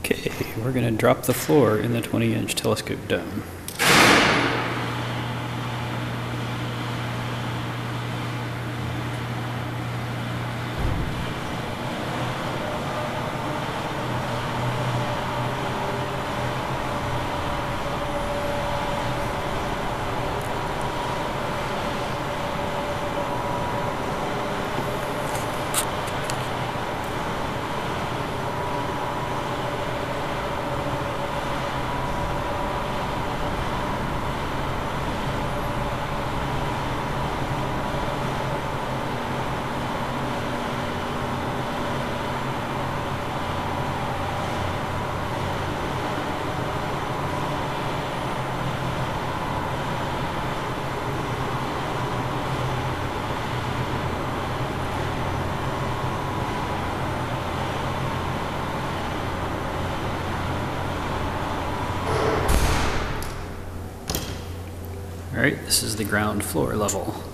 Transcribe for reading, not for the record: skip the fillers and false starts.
Okay, we're going to drop the floor in the 20-inch telescope dome. Alright, this is the ground floor level.